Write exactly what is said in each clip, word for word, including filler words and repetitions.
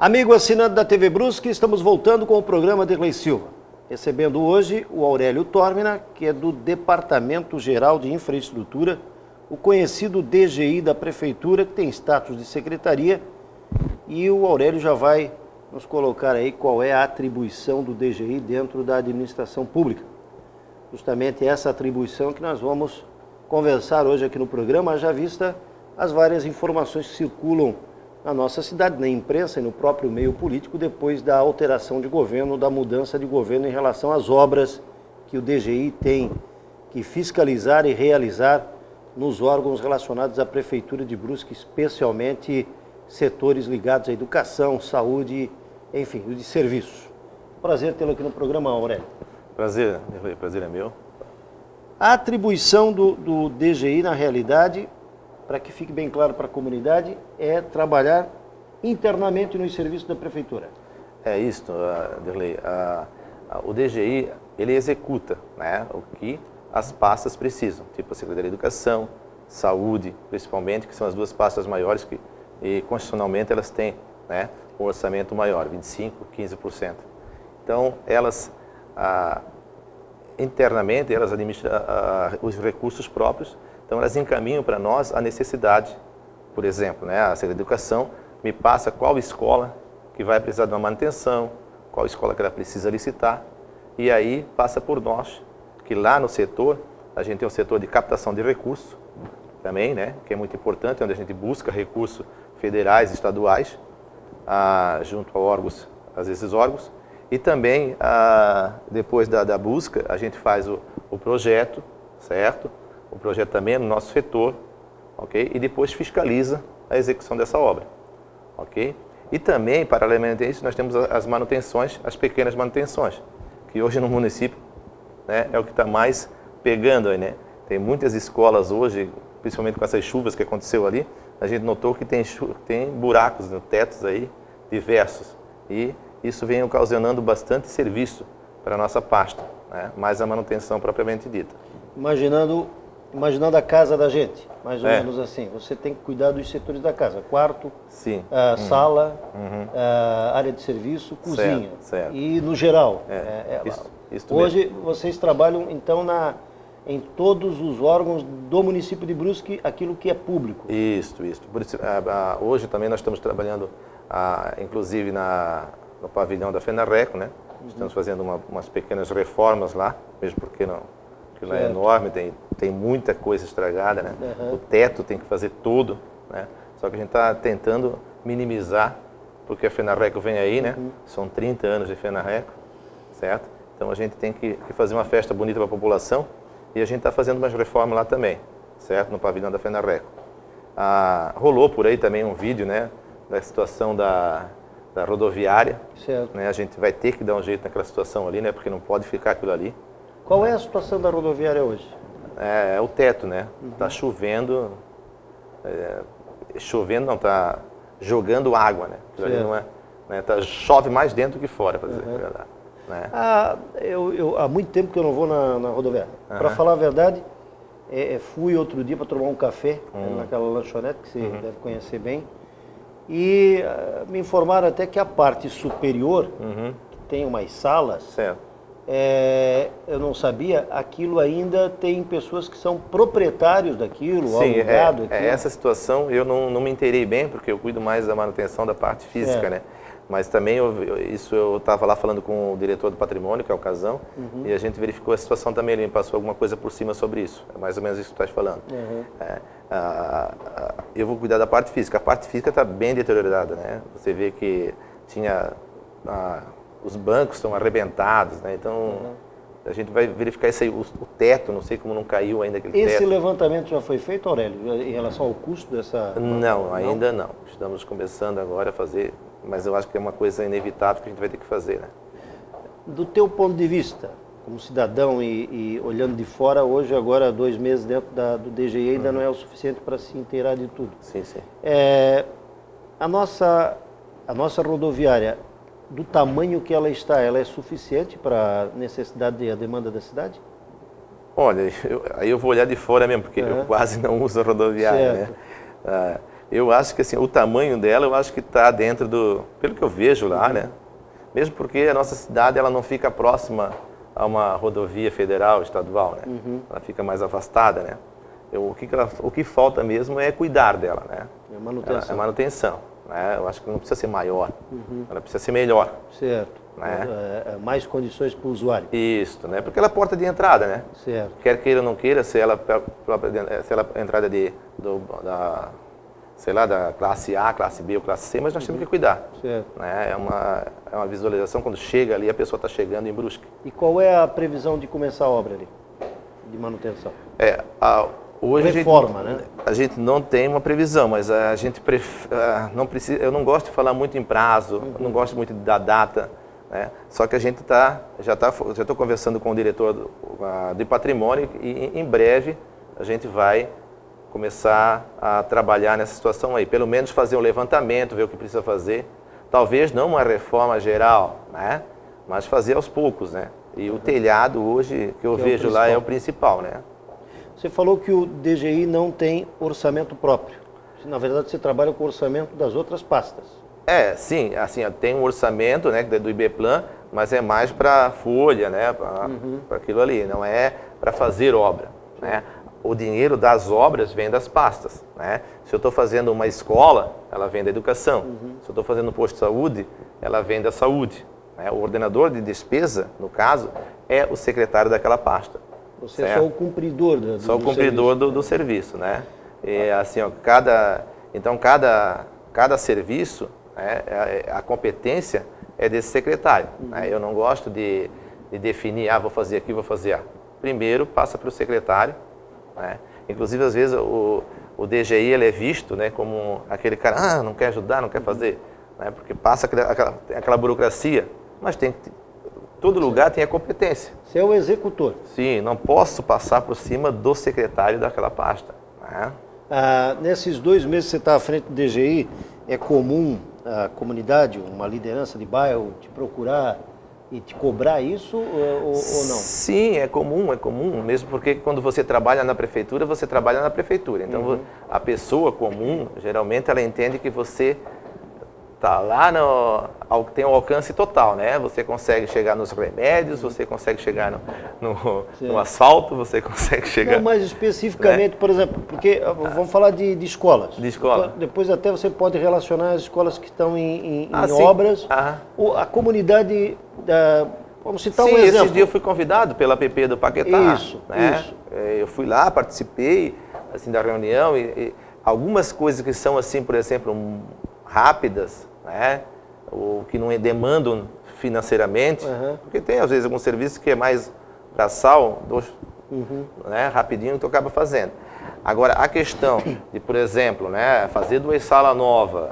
Amigo assinante da T V Brusque, estamos voltando com o programa Derlei Silva. Recebendo hoje o Aurélio Tormina, que é do Departamento Geral de Infraestrutura, o conhecido D G I da Prefeitura, que tem status de secretaria. E o Aurélio já vai nos colocar aí qual é a atribuição do D G I dentro da administração pública. Justamente essa atribuição que nós vamos conversar hoje aqui no programa, já vista as várias informações que circulam na nossa cidade, na imprensa e no próprio meio político, depois da alteração de governo, da mudança de governo em relação às obras que o D G I tem que fiscalizar e realizar nos órgãos relacionados à Prefeitura de Brusque, especialmente setores ligados à educação, saúde, enfim, de serviços. Prazer tê-lo aqui no programa, Aurélio. Prazer, prazer é meu. A atribuição do, do D G I, na realidade, para que fique bem claro para a comunidade, é trabalhar internamente nos serviços da Prefeitura. É isso, uh, Derlei. Uh, uh, o D G I, ele executa, né, o que as pastas precisam, tipo a Secretaria de Educação, Saúde, principalmente, que são as duas pastas maiores que, e constitucionalmente, elas têm, né, um orçamento maior, vinte e cinco por cento, quinze por cento. Então, elas, uh, internamente, elas administram uh, os recursos próprios. Então, elas encaminham para nós a necessidade. Por exemplo, né, a Secretaria de Educação me passa qual escola que vai precisar de uma manutenção, qual escola que ela precisa licitar, e aí passa por nós, que lá no setor, a gente tem um setor de captação de recursos também, né, que é muito importante, onde a gente busca recursos federais, estaduais, ah, junto a órgãos, às vezes órgãos, e também, ah, depois da, da busca, a gente faz o, o projeto, certo? O projeto também é no nosso setor, ok? E depois fiscaliza a execução dessa obra, ok? E também, paralelamente a isso, nós temos as manutenções, as pequenas manutenções, que hoje no município, né, é o que está mais pegando aí, né? Tem muitas escolas hoje, principalmente com essas chuvas que aconteceu ali, a gente notou que tem, tem buracos no tetos aí, diversos, e isso vem ocasionando bastante serviço para a nossa pasta, né? Mais a manutenção propriamente dita. Imaginando... Imaginando a casa da gente, mais ou é. menos assim, você tem que cuidar dos setores da casa, quarto, Sim. Uh, uhum. sala, uhum. Uh, área de serviço, cozinha, certo, certo. E no geral. É. É, é, isso, isso hoje mesmo. Vocês trabalham então na, em todos os órgãos do município de Brusque, aquilo que é público. Isso, isso. Por isso a, a, hoje também nós estamos trabalhando, a, inclusive na, no pavilhão da FENARRECO, né? Uhum. Estamos fazendo uma, umas pequenas reformas lá, mesmo porque não... Aquilo é enorme, tem, tem muita coisa estragada, né? Uhum. O teto tem que fazer tudo, né? Só que a gente está tentando minimizar, porque a FENARRECO vem aí, né? Uhum. São trinta anos de FENARRECO, certo? Então a gente tem que, que fazer uma festa bonita para a população e a gente está fazendo umas reformas lá também, certo? No pavilhão da FENARRECO. Ah, rolou por aí também um vídeo, né? Da situação da, da rodoviária, certo. Né? A gente vai ter que dar um jeito naquela situação ali, né? Porque não pode ficar aquilo ali. Qual é a situação da rodoviária hoje? É, é o teto, né? Está uhum. chovendo, é, chovendo não, está jogando água, né? Ali não é, né? Tá, chove mais dentro do que fora, para dizer uhum. a verdade. Né? Ah, eu, eu, há muito tempo que eu não vou na, na rodoviária. Uhum. Para falar a verdade, é, fui outro dia para tomar um café uhum. naquela lanchonete que você uhum. deve conhecer bem. E uh, me informaram até que a parte superior, uhum. que tem umas salas... Certo. É, eu não sabia, aquilo ainda tem pessoas que são proprietários daquilo, Sim, alugado. É, é essa situação eu não, não me inteirei bem, porque eu cuido mais da manutenção da parte física, é. né? Mas também eu, isso eu estava lá falando com o diretor do patrimônio, que é o Casão, uhum. e a gente verificou a situação também, ele me passou alguma coisa por cima sobre isso. É mais ou menos isso que tu estás falando. Uhum. É, a, a, eu vou cuidar da parte física. A parte física está bem deteriorada, né? Você vê que tinha... A, os bancos estão arrebentados, né? Então uhum. a gente vai verificar isso aí, o, o teto, não sei como não caiu ainda aquele Esse teto. Esse levantamento já foi feito, Aurélio, em relação ao custo dessa... Não, não, ainda não. Estamos começando agora a fazer, mas eu acho que é uma coisa inevitável que a gente vai ter que fazer, né? Do teu ponto de vista, como cidadão e, e olhando de fora, hoje agora dois meses dentro da, do D G I ainda uhum. não é o suficiente para se inteirar de tudo. Sim, sim. É, a, nossa, a nossa rodoviária... do tamanho que ela está, ela é suficiente para a necessidade e a demanda da cidade? Olha, eu, aí eu vou olhar de fora mesmo, porque uhum. eu quase não uso a rodoviária, certo. né? Ah, Eu acho que assim, o tamanho dela, eu acho que está dentro do, pelo que eu vejo lá, uhum. né? Mesmo porque a nossa cidade ela não fica próxima a uma rodovia federal, estadual, né? Uhum. Ela fica mais afastada, né? Eu, o, que ela, o que falta mesmo é cuidar dela, né? É manutenção. Ela, é manutenção, né? Eu acho que não precisa ser maior, uhum. ela precisa ser melhor. Certo. Né? É, é, mais condições para o usuário. Isso, né? Porque ela é a porta de entrada, né? Certo. Quer queira ou não queira, se ela, se ela é a entrada de, do, da, sei lá, da classe A, classe B ou classe C, mas nós uhum. temos que cuidar. Certo. Né? É, uma, é uma visualização, quando chega ali, a pessoa está chegando em Brusque. E qual é a previsão de começar a obra ali, de manutenção? É, a, hoje Reforma, a gente, né? A gente não tem uma previsão, mas a gente pref, não precisa, eu não gosto de falar muito em prazo, uhum. não gosto muito da data, né? Só que a gente tá, já está já estou conversando com o diretor do, de patrimônio e em breve a gente vai começar a trabalhar nessa situação aí, pelo menos fazer um levantamento, ver o que precisa fazer, talvez não uma reforma geral, né? Mas fazer aos poucos, né? E o telhado hoje que eu que vejo é lá é o principal, né? Você falou que o D G I não tem orçamento próprio. Na verdade, você trabalha com o orçamento das outras pastas. É, sim, assim, tem um orçamento, né, do IBPlan, mas é mais para folha, né, para uhum. aquilo ali, não é para fazer obra, né? O dinheiro das obras vem das pastas, né? Se eu estou fazendo uma escola, ela vem da educação. Uhum. Se eu estou fazendo um posto de saúde, ela vem da saúde. Né? O ordenador de despesa, no caso, é o secretário daquela pasta. Você certo? É só o cumpridor do, do Só o cumpridor serviço. Do, do serviço, né? E, assim, ó, cada, então, cada, cada serviço, né, a, a competência é desse secretário. Uhum. Né? Eu não gosto de, de definir, ah, vou fazer aqui, vou fazer ah. Primeiro, passa para o secretário. Né? Inclusive, às vezes, o, o D G I ele é visto, né, como aquele cara, ah, não quer ajudar, não quer fazer. Né? Porque passa aquela, aquela, aquela burocracia, mas tem que... Todo lugar tem a competência. Você é o executor. Sim, não posso passar por cima do secretário daquela pasta. Né? Ah, nesses dois meses que você está à frente do D G I, é comum a comunidade, uma liderança de bairro, te procurar e te cobrar isso ou, ou não? Sim, é comum, é comum. Mesmo porque quando você trabalha na prefeitura, você trabalha na prefeitura. Então, uhum. a pessoa comum, geralmente, ela entende que você... Tá lá no, tem um alcance total, né? Você consegue chegar nos remédios, você consegue chegar no, no, no asfalto, você consegue chegar... Não, mais especificamente, né? Por exemplo, porque vamos falar de, de escolas. De escola. Depois até você pode relacionar as escolas que estão em, em, ah, em obras. Ah. A comunidade, da, vamos citar sim, um exemplo. Esses dias eu fui convidado pela P P do Paquetá. Isso, né? isso. Eu fui lá, participei assim, da reunião e, e algumas coisas que são, assim, por exemplo, um, rápidas, né? Ou que não demandam financeiramente, uhum. porque tem às vezes algum serviço que é mais braçal, dois, uhum. né? rapidinho, tu acaba fazendo. Agora, a questão de, por exemplo, né? fazer duas salas novas,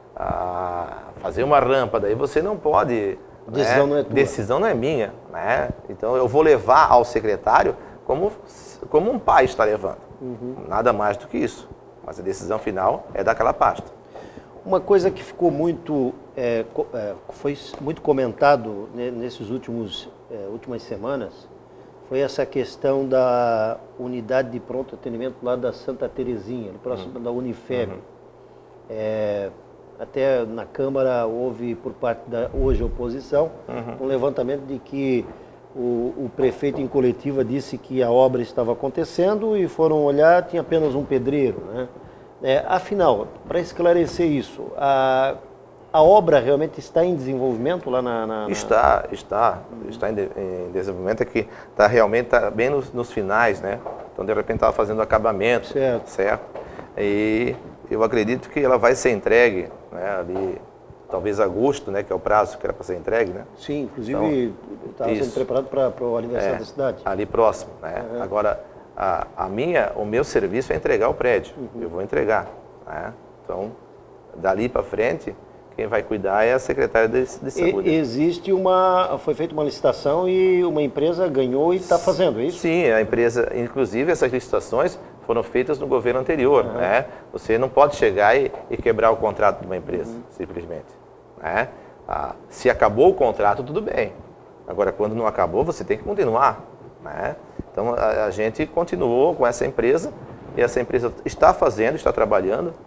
fazer uma rampa, daí você não pode... Decisão né? não é tua. Decisão não é minha. Né? Então, eu vou levar ao secretário como, como um pai está levando. Uhum. Nada mais do que isso. Mas a decisão final é daquela pasta. Uma coisa que ficou muito, é, é, foi muito comentado né, nesses últimos é, últimas semanas foi essa questão da unidade de pronto atendimento lá da Santa Terezinha, próximo uhum. da Unifeb. Uhum. É, até na Câmara houve por parte da hoje oposição uhum. um levantamento de que o, o prefeito em coletiva disse que a obra estava acontecendo e foram olhar, tinha apenas um pedreiro, né? É, afinal, para esclarecer isso, a, a obra realmente está em desenvolvimento lá na... na, na... Está, está, está em, de, em desenvolvimento, é que está realmente tá bem nos, nos finais, né? Então, de repente, estava fazendo acabamento, certo. certo? E eu acredito que ela vai ser entregue, né, ali, talvez agosto, né, que é o prazo que era para ser entregue, né? Sim, inclusive, estava então, sendo preparado para o aniversário é, da cidade. Ali próximo, né? Uhum. Agora... A, a minha, o meu serviço é entregar o prédio, uhum. eu vou entregar. Né? Então, dali para frente, quem vai cuidar é a secretária de, de saúde. E, existe uma, foi feita uma licitação e uma empresa ganhou e está fazendo, é isso? Sim, a empresa, inclusive essas licitações foram feitas no governo anterior. Uhum. Né? Você não pode chegar e, e quebrar o contrato de uma empresa, uhum. simplesmente. Né? Ah, se acabou o contrato, tudo bem. Agora, quando não acabou, você tem que continuar. Né? Então, a, a gente continuou com essa empresa e essa empresa está fazendo, está trabalhando,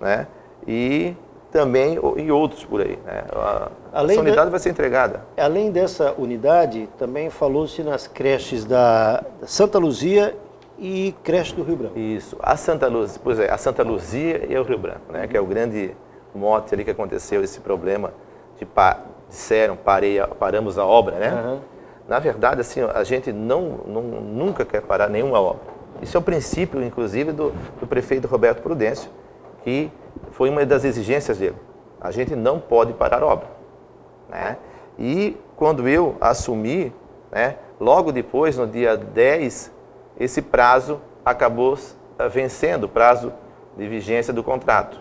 né? E também e outros por aí, né? A, além essa unidade da, vai ser entregada. Além dessa unidade, também falou-se nas creches da Santa Luzia e creche do Rio Branco. Isso. A Santa Luzia, pois é, a Santa Luzia e o Rio Branco, né? Que é o grande mote ali que aconteceu, esse problema de pa, disseram, parei, paramos a obra, né? Uhum. Na verdade, assim, a gente não, não, nunca quer parar nenhuma obra. Isso é o princípio, inclusive, do, do prefeito Roberto Prudêncio, que foi uma das exigências dele. A gente não pode parar a obra, né? E quando eu assumi, né, logo depois, no dia dez, esse prazo acabou vencendo, o prazo de vigência do contrato.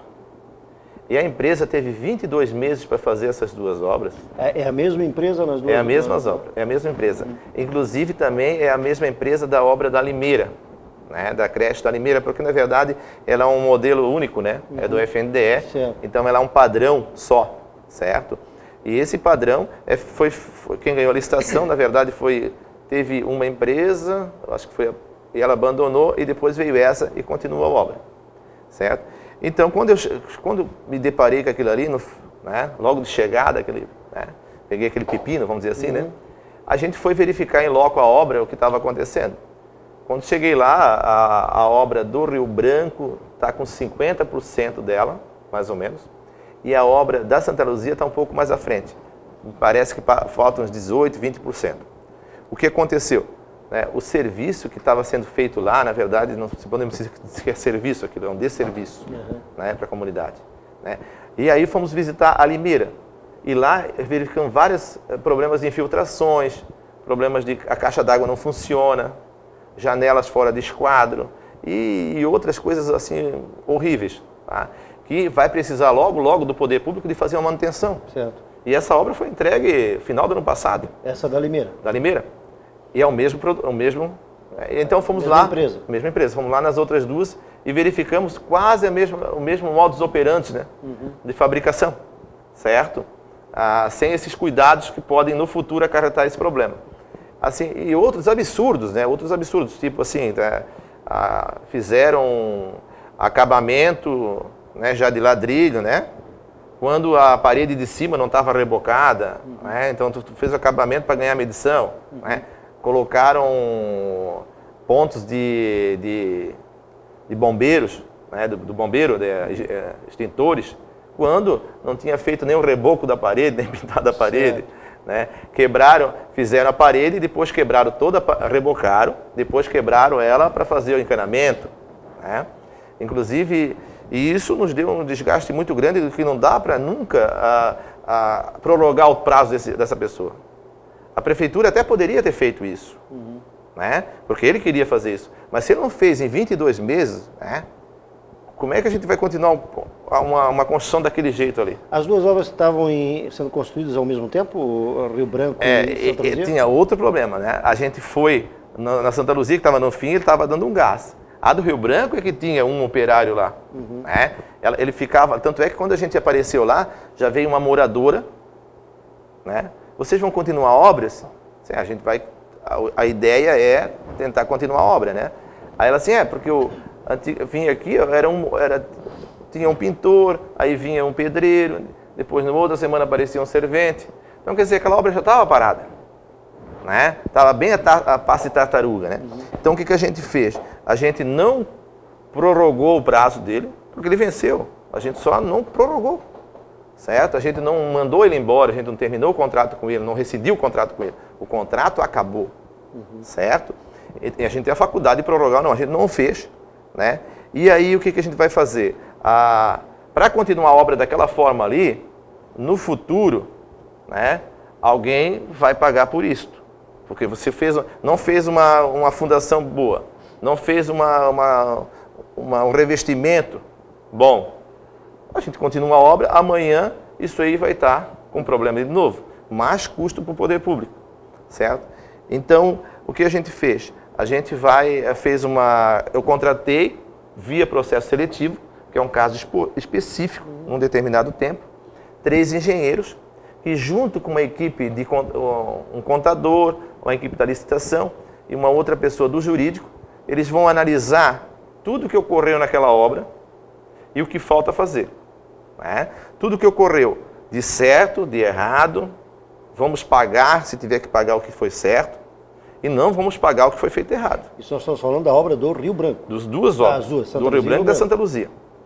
E a empresa teve vinte e dois meses para fazer essas duas obras. É a mesma empresa nas duas? É a mesma obra, é a mesma empresa. Uhum. Inclusive também é a mesma empresa da obra da Limeira, né, da creche da Limeira, porque na verdade ela é um modelo único, né? Uhum. É do F N D E, certo. Então ela é um padrão só, certo? E esse padrão é, foi, foi quem ganhou a licitação, na verdade foi teve uma empresa, acho que foi, e ela abandonou e depois veio essa e continuou a obra, certo? Então quando eu quando me deparei com aquilo ali, no, né, logo de chegada, aquele, né, peguei aquele pepino, vamos dizer assim, uhum. né? A gente foi verificar em loco a obra, o que estava acontecendo. Quando cheguei lá, a, a obra do Rio Branco está com cinquenta por cento dela, mais ou menos, e a obra da Santa Luzia está um pouco mais à frente. Parece que faltam uns dezoito, vinte por cento. O que aconteceu? Né, o serviço que estava sendo feito lá, na verdade, não podemos dizer que é serviço, aquilo é um desserviço, uhum. né, para a comunidade. Né? E aí fomos visitar a Limeira, e lá verificamos vários problemas de infiltrações, problemas de a caixa d'água não funciona, janelas fora de esquadro e, e outras coisas assim horríveis, tá? Que vai precisar logo, logo do poder público de fazer uma manutenção. Certo. E essa obra foi entregue no final do ano passado. Essa da Limeira? Da Limeira. E é o mesmo, o mesmo então fomos mesma lá, empresa. mesma empresa, fomos lá nas outras duas e verificamos quase a mesma, o mesmo modus operandi, né, uhum. de fabricação, certo? Ah, sem esses cuidados que podem no futuro acarretar esse problema. Assim, e outros absurdos, né? Outros absurdos, tipo assim, tá? ah, fizeram acabamento, né, já de ladrilho, né? Quando a parede de cima não estava rebocada, uhum. né? Então tu, tu fez o acabamento para ganhar medição, uhum. né? Colocaram pontos de, de, de bombeiros, né? do, do bombeiro, de, de, extintores, quando não tinha feito nem o reboco da parede, nem pintado a parede. Certo. Né? Quebraram, fizeram a parede e depois quebraram toda, rebocaram, depois quebraram ela para fazer o encanamento, né? Inclusive, e isso nos deu um desgaste muito grande, que não dá para nunca a, a prorrogar o prazo desse, dessa pessoa. A prefeitura até poderia ter feito isso, uhum. né? Porque ele queria fazer isso, mas se ele não fez em vinte e dois meses, né? Como é que a gente vai continuar uma, uma construção daquele jeito ali? As duas obras estavam em, sendo construídas ao mesmo tempo, Rio Branco é, e Santa Luzia? Tinha outro problema, né? A gente foi na, na Santa Luzia, que estava no fim, ele estava dando um gás. A do Rio Branco é que tinha um operário lá. Uhum. Né? Ele ficava, tanto é que quando a gente apareceu lá, já veio uma moradora, né? Vocês vão continuar obras? Assim, a gente vai, a, a ideia é tentar continuar a obra, né? Aí ela assim, é, porque eu vinha aqui, era um, era, tinha um pintor, aí vinha um pedreiro, depois na outra semana aparecia um servente. Então quer dizer, aquela obra já estava parada, né? Estava bem a, a passe tartaruga, né? Uhum. Então o que, que a gente fez? A gente não prorrogou o prazo dele, porque ele venceu. A gente só não prorrogou, certo? A gente não mandou ele embora, a gente não terminou o contrato com ele, não rescindiu o contrato com ele. O contrato acabou, uhum. certo? E a gente tem a faculdade de prorrogar, não, a gente não fez. Né? E aí o que, que a gente vai fazer? Ah, para continuar a obra daquela forma ali, no futuro, né, alguém vai pagar por isto. Porque você fez, não fez uma, uma fundação boa, não fez uma, uma, uma, um revestimento bom. A gente continua a obra, amanhã isso aí vai estar com problema de novo. Mais custo para o poder público, certo? Então, o que a gente fez? A gente vai, fez uma, eu contratei via processo seletivo, que é um caso específico, num determinado tempo, três engenheiros, que junto com uma equipe de um contador, uma equipe da licitação e uma outra pessoa do jurídico, eles vão analisar tudo que ocorreu naquela obra e o que falta fazer. Né? Tudo que ocorreu de certo, de errado, vamos pagar, se tiver que pagar o que foi certo, e não vamos pagar o que foi feito errado. Isso nós estamos falando da obra do Rio Branco. Dos duas obras, As duas, Santa do Rio Luzia Branco e da Branco. Santa Luzia.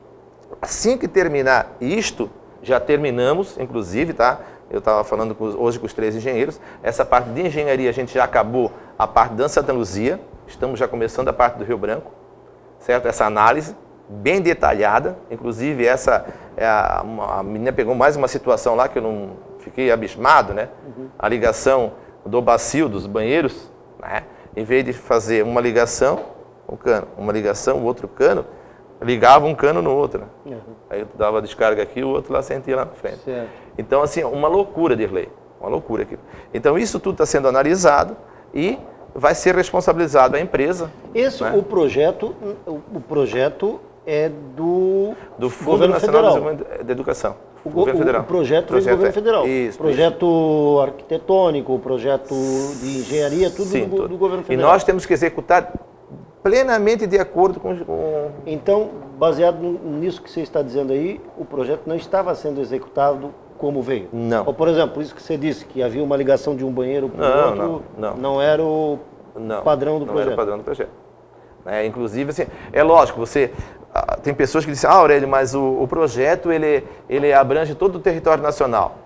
Assim que terminar isto, já terminamos, inclusive, tá? Eu estava falando com, hoje com os três engenheiros, essa parte de engenharia a gente já acabou a parte da Santa Luzia, estamos já começando a parte do Rio Branco, certo? Essa análise bem detalhada, inclusive essa, é a, uma, a menina pegou mais uma situação lá que eu não fiquei abismado, né? Uhum. A ligação do bacio, dos banheiros, né? Em vez de fazer uma ligação, um cano, uma ligação, o outro cano, ligava um cano no outro. Uhum. Aí eu dava descarga aqui, o outro lá sentia lá na frente. Certo. Então, assim, uma loucura, Dirley. Uma loucura aqui. Então, isso tudo está sendo analisado e vai ser responsabilizado a empresa. Esse, né? o projeto, o projeto é do, do Fundo Nacional de Educação. O, governo federal. o projeto vem do governo federal. Isso, projeto isso. arquitetônico, projeto de engenharia, tudo, Sim, do, tudo do governo federal. E nós temos que executar plenamente de acordo com... com... Então, baseado nisso que você está dizendo aí, o projeto não estava sendo executado como veio? Não. Ou, por exemplo, isso que você disse, que havia uma ligação de um banheiro para o outro, não, não. não era o não, padrão do não projeto? Não era o padrão do projeto. É, inclusive, assim, é lógico, você... Tem pessoas que dizem, ah, Aurélio, mas o, o projeto ele, ele abrange todo o território nacional.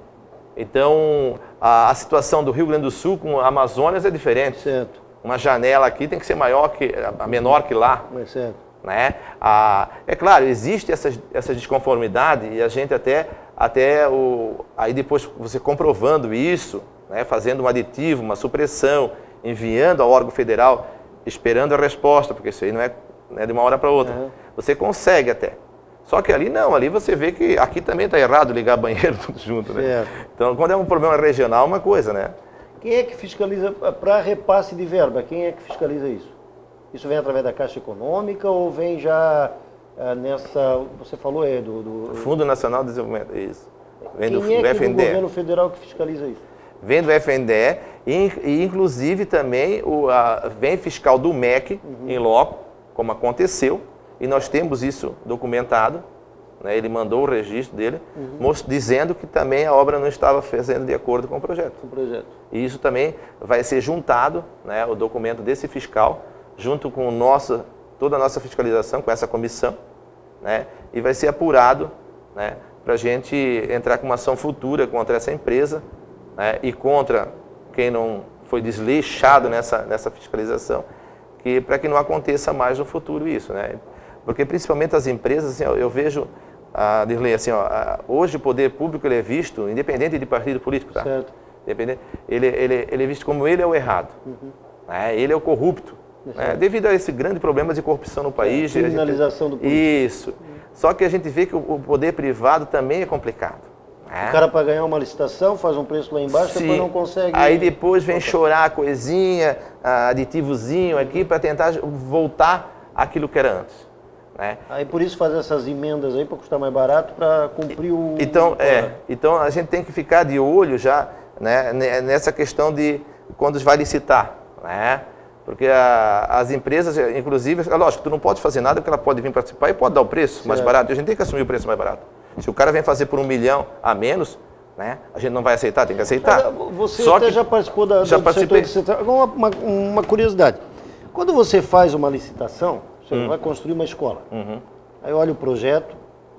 Então, a, a situação do Rio Grande do Sul com a Amazônia é diferente. Certo. Uma janela aqui tem que ser maior que, a menor que lá. É certo. Né? A, é claro, existe essa, essa desconformidade e a gente até, até o, aí depois você comprovando isso, né, fazendo um aditivo, uma supressão, enviando ao órgão federal, esperando a resposta, porque isso aí não é, não é de uma hora para outra. Uhum. Você consegue até. Só que ali não, ali você vê que aqui também está errado ligar banheiro tudo junto. Né? Certo. Então, quando é um problema regional, é uma coisa, né? Quem é que fiscaliza para repasse de verba? Quem é que fiscaliza isso? Isso vem através da Caixa Econômica ou vem já uh, nessa... Você falou é do, do... Fundo Nacional de Desenvolvimento, isso. Vem Quem do, é do que F N D E. do governo federal que fiscaliza isso? Vem do F N D E e, e inclusive também o, a, vem fiscal do M E C uhum. em loco, como aconteceu, e nós temos isso documentado. Né, ele mandou o registro dele, uhum. dizendo que também a obra não estava fazendo de acordo com o projeto. O projeto. E isso também vai ser juntado, né, o documento desse fiscal, junto com o nosso, toda a nossa fiscalização, com essa comissão, né, e vai ser apurado, né, para a gente entrar com uma ação futura contra essa empresa, né, e contra quem não foi desleixado nessa, nessa fiscalização, que, para que não aconteça mais no futuro isso. Né, porque principalmente as empresas, assim, eu, eu vejo... Ah, Dirley, assim, ó, hoje o poder público ele é visto, independente de partido político, tá? Certo. Independente, ele, ele, ele é visto como ele é o errado, uhum. né? Ele é o corrupto, né? Devido a esse grande problema de corrupção no país. É, criminalização gente... do político. Isso. Uhum. Só que a gente vê que o poder privado também é complicado. Né? O cara para ganhar uma licitação faz um preço lá embaixo, Sim. depois não consegue... Aí depois vem chorar a coisinha, aditivozinho aqui, para tentar voltar àquilo que era antes. Né? Aí por isso fazer essas emendas aí para custar mais barato para cumprir o... Então, é, então a gente tem que ficar de olho já, né, nessa questão de quando vai licitar, né? Porque a, as empresas, inclusive, é lógico, tu não pode fazer nada porque ela pode vir participar e pode dar o preço certo. mais barato. A gente tem que assumir o preço mais barato. Se o cara vem fazer por um milhão a menos, né, a gente não vai aceitar, tem que aceitar. Mas você Só até que já participou da, já do participei. setor de... uma, uma, uma curiosidade. Quando você faz uma licitação, você hum. vai construir uma escola. Uhum. Aí olha o projeto.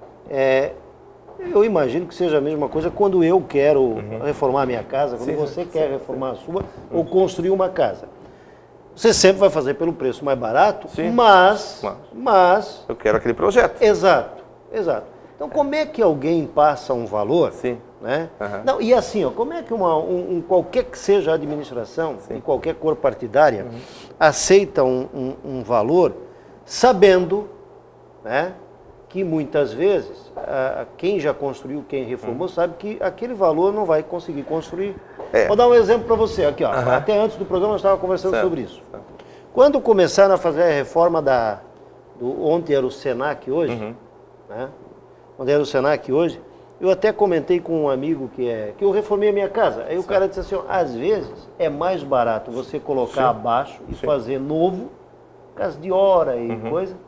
É, eu imagino que seja a mesma coisa quando eu quero uhum. reformar a minha casa, quando sim, você sim, quer sim, reformar sim. a sua, uhum. ou construir uma casa. Você sempre vai fazer pelo preço mais barato, sim. Mas, mas... Mas... Eu quero aquele projeto. Exato, exato. Então como é que alguém passa um valor... Sim. Né? Uhum. Não, e assim, ó, como é que uma, um, um, qualquer que seja a administração, sim. de qualquer cor partidária, uhum. aceita um, um, um valor... sabendo, né, que muitas vezes a, quem já construiu, quem reformou, uhum. sabe que aquele valor não vai conseguir construir. É. Vou dar um exemplo para você. Aqui, ó, uhum. Até antes do programa nós estávamos conversando certo. sobre isso. Certo. Quando começaram a fazer a reforma da... Do, ontem era o Senac hoje, uhum. né, onde era o Senac hoje, eu até comentei com um amigo que, é, que eu reformei a minha casa. Aí certo. o cara disse assim, ó, às vezes é mais barato você colocar Sim. abaixo e Sim. fazer novo, casa de hora e uhum. coisa,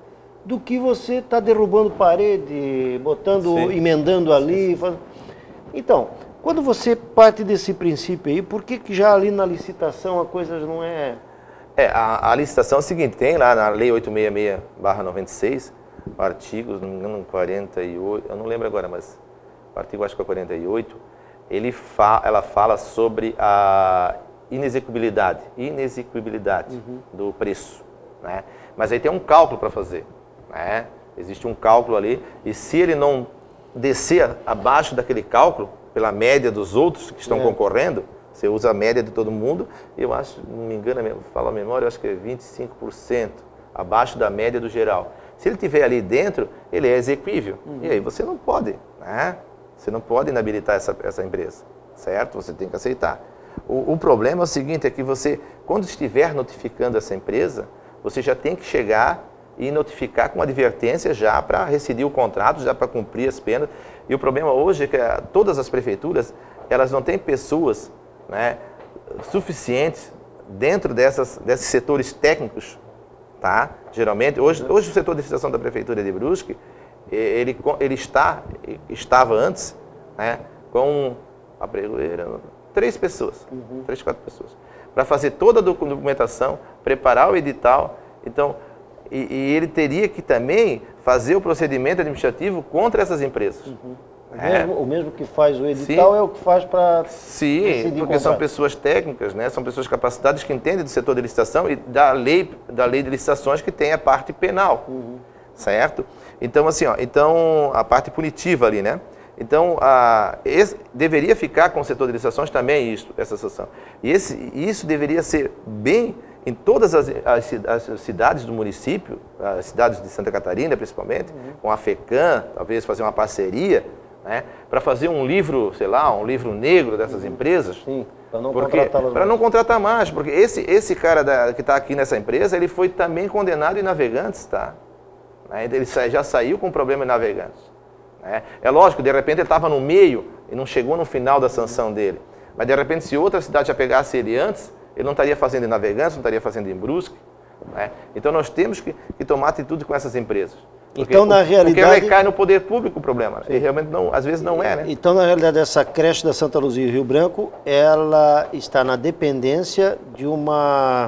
do que você está derrubando parede, botando, Sim. emendando ali. Faz... Então, quando você parte desse princípio aí, por que, que já ali na licitação a coisa não é... É, a, a licitação é o seguinte, tem lá na Lei oitocentos e sessenta e seis barra noventa e seis, o artigo, não me engano, quarenta e oito, eu não lembro agora, mas o artigo acho que é quarenta e oito, ele fa, ela fala sobre a inexecuibilidade, inexecuibilidade uhum. do preço, né? Mas aí tem um cálculo para fazer, né? Existe um cálculo ali, e se ele não descer abaixo daquele cálculo, pela média dos outros que estão é. concorrendo, você usa a média de todo mundo, eu acho, não me engano, falo a memória, eu acho que é vinte e cinco por cento abaixo da média do geral. Se ele estiver ali dentro, ele é exequível. Uhum. E aí você não pode, né? Você não pode inabilitar essa, essa empresa, certo? Você tem que aceitar. O, o problema é o seguinte, é que você, quando estiver notificando essa empresa, você já tem que chegar e notificar com advertência já para rescindir o contrato, já para cumprir as penas. E o problema hoje é que a, todas as prefeituras, elas não têm pessoas, né, suficientes dentro dessas, desses setores técnicos, tá? Geralmente, hoje, hoje o setor de licitação da Prefeitura de Brusque, ele, ele está, estava antes, né, com a pregoeira, três pessoas, uhum. três, quatro pessoas, para fazer toda a documentação, preparar o edital, então, e, e ele teria que também fazer o procedimento administrativo contra essas empresas. Uhum. O, é. mesmo, o mesmo que faz o edital Sim. é o que faz para Sim, porque são pessoas técnicas, né? São pessoas capacitadas que entendem do setor de licitação e da lei, da lei de licitações que tem a parte penal, uhum. certo? Então, assim, ó, então, a parte punitiva ali, né? Então, a, esse, deveria ficar com o setor de licitações também isso, essa situação. E esse, isso deveria ser bem em todas as, as, as cidades do município, as cidades de Santa Catarina principalmente, uhum. com a FECAM, talvez fazer uma parceria, né, para fazer um livro, sei lá, um livro negro dessas empresas. Sim, para não contratá-las mais. Para não contratar mais, porque esse, esse cara da, que está aqui nessa empresa, ele foi também condenado em Navegantes, tá? Né, ele já saiu com problema em Navegantes. Né? É lógico, de repente ele estava no meio e não chegou no final da sanção dele. Mas de repente, se outra cidade já pegasse ele antes, ele não estaria fazendo em Navegantes, não estaria fazendo em Brusque. Né? Então nós temos que, que tomar atitude com essas empresas. Porque, então, na realidade... Porque recai no poder público o problema. Né? E realmente, não, às vezes, não é, né? Então, na realidade, essa creche da Santa Luzia e Rio Branco, ela está na dependência de uma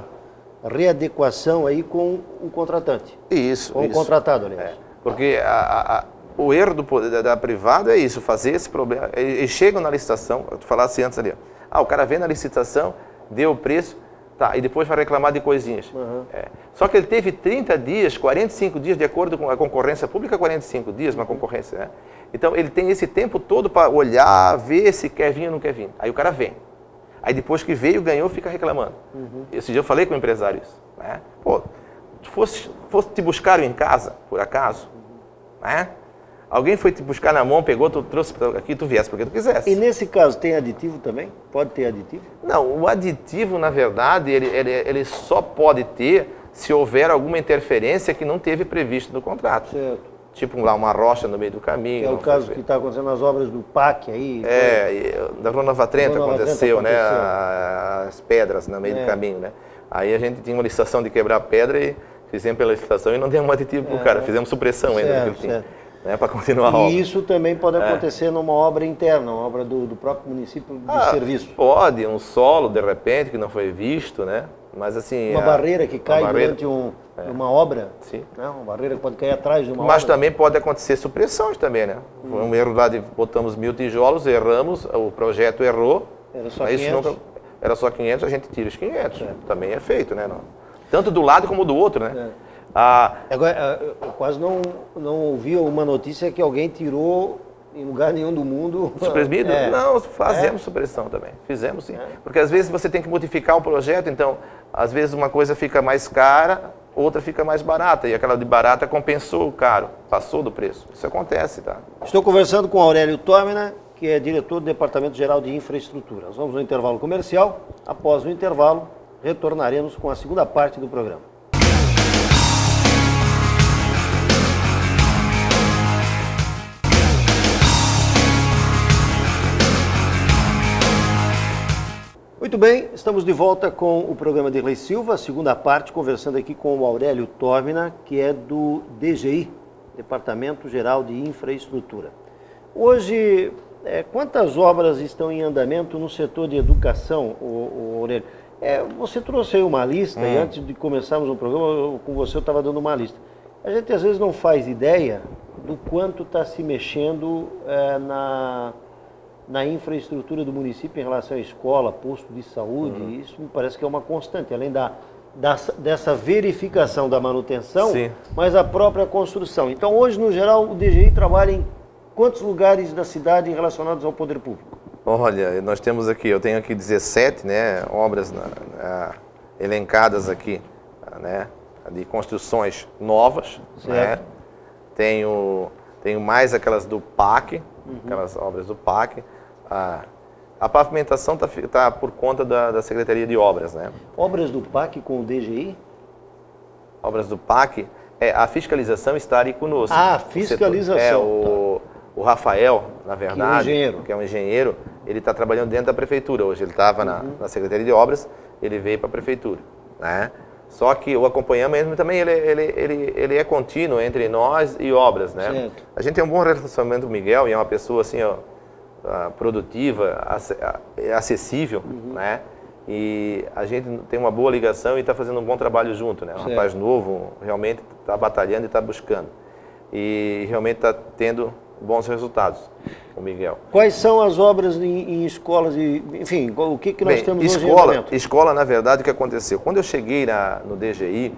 readequação aí com o contratante. Isso, Com isso. o contratado, aliás. É. Porque a, a, a, o erro do poder, da, da privada é isso, fazer esse problema. Eles chegam na licitação, tu falasse antes ali, ah, o cara vem na licitação, deu o preço, tá, e depois vai reclamar de coisinhas. Uhum. É. Só que ele teve trinta dias, quarenta e cinco dias, de acordo com a concorrência pública, quarenta e cinco dias, uma concorrência, né? Então, ele tem esse tempo todo para olhar, ver se quer vir ou não quer vir. Aí o cara vem. Aí depois que veio, ganhou, fica reclamando. Uhum. Esse dia eu falei com o empresário isso, né? Pô, se fosse, fosse te buscar em casa, por acaso, uhum. né? Alguém foi te buscar na mão, pegou, tu trouxe aqui, tu viesse porque tu quisesse. E nesse caso, tem aditivo também? Pode ter aditivo? Não, o aditivo, na verdade, ele, ele, ele só pode ter se houver alguma interferência que não teve previsto no contrato. Certo. Tipo lá uma rocha no meio do caminho. Que é o caso que está acontecendo nas obras do P A C aí. É, da Rua Nova Trento aconteceu, né? As pedras no meio é. do caminho, né? Aí a gente tinha uma licitação de quebrar pedra e fizemos pela licitação e não demos aditivo para o é. cara, fizemos supressão ainda certo, daquele fim. Certo. Né, para continuar a e obra. E isso também pode acontecer é. numa obra interna, uma obra do, do próprio município de ah, serviço. Pode, um solo, de repente, que não foi visto, né? Mas assim... Uma a, barreira que cai barreira, durante um, é. uma obra. Sim. Né? Uma barreira que pode cair atrás de uma Mas obra. Mas também pode acontecer supressões também, né? Hum. Foi um erro lá de botamos mil tijolos, erramos, o projeto errou. Era só quinhentos. Nunca, era só quinhentos, a gente tira os quinhentos. É. Também é feito, né? Não? Tanto do lado como do outro, né? É. Ah, Agora, eu quase não, não ouvi uma notícia que alguém tirou em lugar nenhum do mundo. Suprimido? É. Não, fazemos é. supressão também. Fizemos sim. É. Porque às vezes você tem que modificar o projeto, então às vezes uma coisa fica mais cara, outra fica mais barata. E aquela de barata compensou o caro, passou do preço. Isso acontece, tá? Estou conversando com Aurélio Tórmina, que é diretor do Departamento Geral de Infraestrutura. Nós vamos ao intervalo comercial. Após o intervalo, retornaremos com a segunda parte do programa. Muito Muito bem, estamos de volta com o programa Derlei Silva, segunda parte, conversando aqui com o Aurélio Tórmina, que é do D G I, Departamento Geral de Infraestrutura. Hoje, é, quantas obras estão em andamento no setor de educação, o, o Aurélio? É, você trouxe aí uma lista, hum. e antes de começarmos o programa, eu, com você eu estava dando uma lista. A gente às vezes não faz ideia do quanto está se mexendo é, na... na infraestrutura do município em relação à escola, posto de saúde, uhum. Isso me parece que é uma constante, além da, da, dessa verificação da manutenção, Sim. mas a própria construção. Então hoje, no geral, o D G I trabalha em quantos lugares da cidade relacionados ao poder público? Olha, nós temos aqui, eu tenho aqui dezessete, né, obras na, na, elencadas aqui, né, de construções novas, né? tenho, tenho mais aquelas do P A C, uhum. aquelas obras do P A C. A, a pavimentação está tá por conta da, da Secretaria de Obras, né? Obras do P A C com o D G I? Obras do P A C, é, a fiscalização está ali conosco. Ah, fiscalização. É, o, o Rafael, na verdade, que é um engenheiro, que é um engenheiro ele está trabalhando dentro da prefeitura hoje. Ele estava uhum. na, na Secretaria de Obras, ele veio para a prefeitura, né? Só que o acompanhamento também ele, ele, ele, ele é contínuo entre nós e obras, né? Certo. A gente tem um bom relacionamento com o Miguel e é uma pessoa assim, ó, produtiva, acessível, uhum. né? E a gente tem uma boa ligação e está fazendo um bom trabalho junto, né? Um certo. Rapaz novo, realmente está batalhando e está buscando. E realmente está tendo bons resultados, o Miguel. Quais são as obras em, em escolas e, enfim, o que, que nós Bem, temos escola, hoje em escola, na verdade, o que aconteceu? Quando eu cheguei na, no D G I,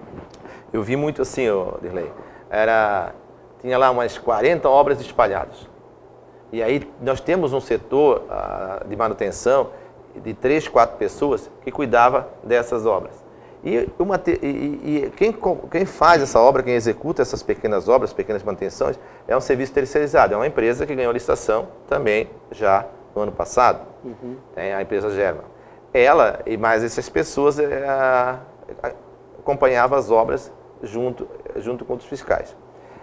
eu vi muito assim, ó, Derlei, era, tinha lá umas quarenta obras espalhadas. E aí nós temos um setor uh, de manutenção de três, quatro pessoas que cuidava dessas obras. E, uma, e, e quem, quem faz essa obra, quem executa essas pequenas obras, pequenas manutenções, é um serviço terceirizado. É uma empresa que ganhou licitação também já no ano passado, uhum. Tem a empresa German. Ela e mais essas pessoas é, a, a, acompanhavam as obras junto, junto com os fiscais.